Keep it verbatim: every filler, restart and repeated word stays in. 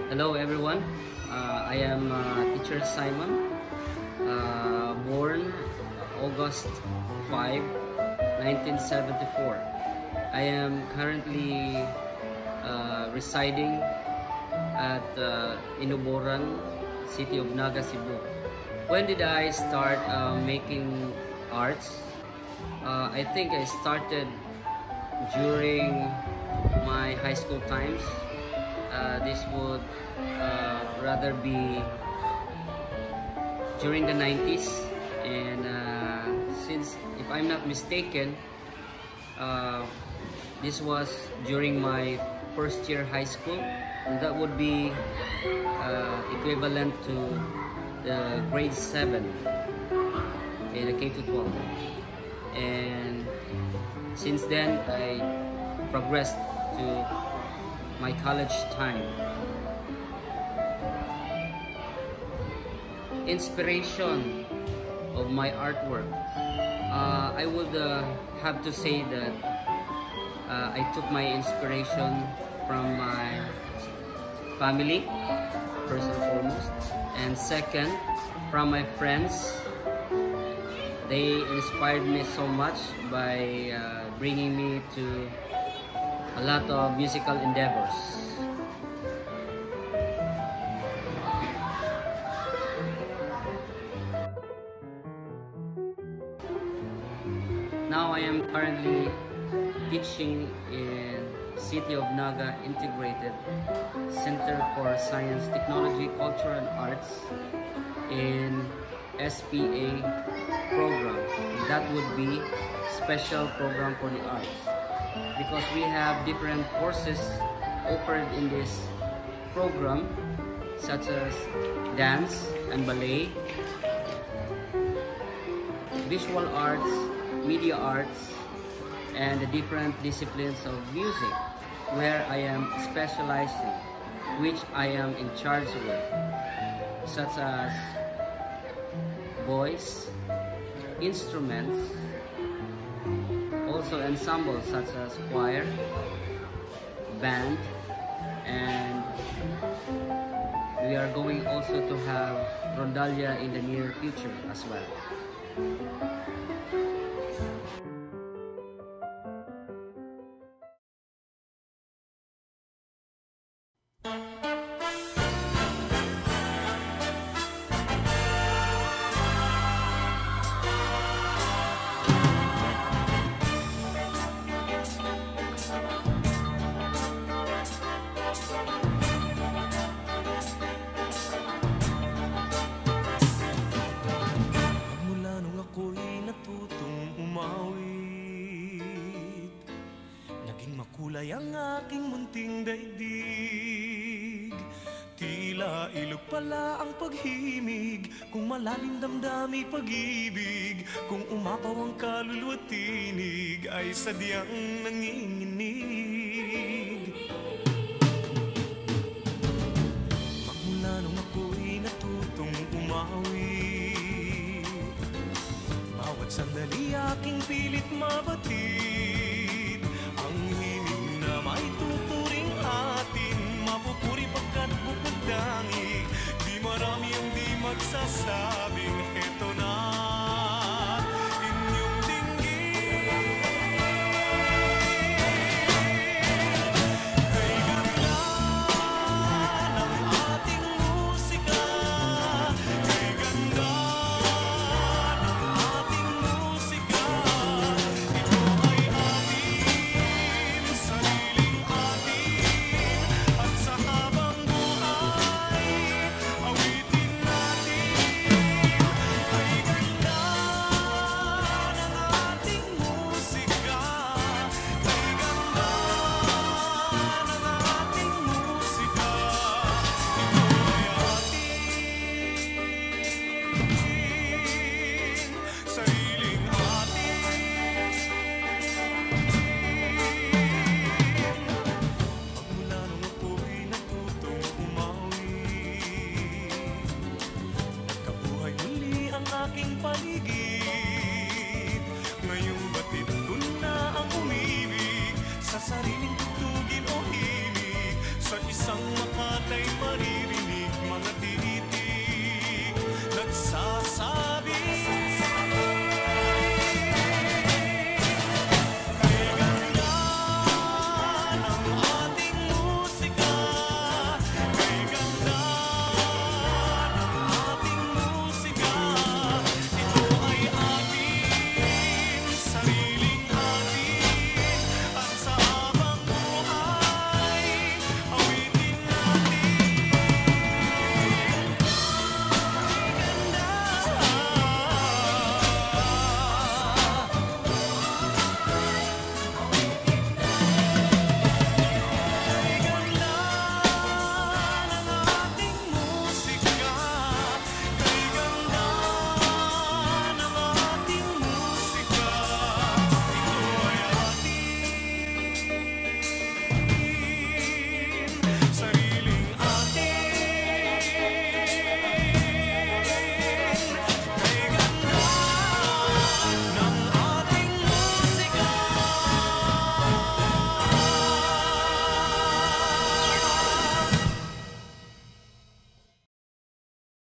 Hello everyone, uh, I am uh, teacher Simon, uh, born August fifth, nineteen seventy-four. I am currently uh, residing at uh, Inuboran, city of Naga, Cebu. When did I start uh, making arts? Uh, I think I started during my high school times. Uh, this would uh, rather be during the nineties, and uh, since, if I'm not mistaken, uh, this was during my first year high school, and that would be uh, equivalent to the grade seven in the K to twelve. And since then I progressed to my college time. Inspiration of my artwork, uh, I would uh, have to say that uh, I took my inspiration from my family, first and foremost, and second, from my friends. They inspired me so much by uh, bringing me to a lot of musical endeavors. Now I am currently teaching in City of Naga Integrated Center for Science, Technology, Culture and Arts in S P A program. That would be Special Program for the Arts, because we have different courses offered in this program, such as dance and ballet, visual arts, media arts, and the different disciplines of music, where I am specializing, which I am in charge with, such as voice, instruments, also ensembles such as choir, band, and we are going also to have rondalia in the near future as well. Makulay ang aking munting daigdig, tila ilog pala ang paghimig, kung malalim damdami pag-ibig, kung umapaw ang kaluluwa tinig, ay sadyang nanginginig. Magmula nung ako'y natutong umawi, bawat sandali aking pilit mabatid, ang himig na may tuturing atin, mapupuri pagkat bukod dangig, di marami ang di magsasabing eto na inyong dinggin. Kay ganda ng ating musika, kay ganda ng ating musika, ito ay ating sariling atin, at sa habang buhay awitin natin. Kay ganda ng ating musika, kay ganda ng ating musika, ito ay ating sariling atin. Magmula nung ako'y natutong umawi, nagkabuhay muli ang aking paligid, ngayong batid ko na ang umibig sa sariling tugtugin o himig, sa isang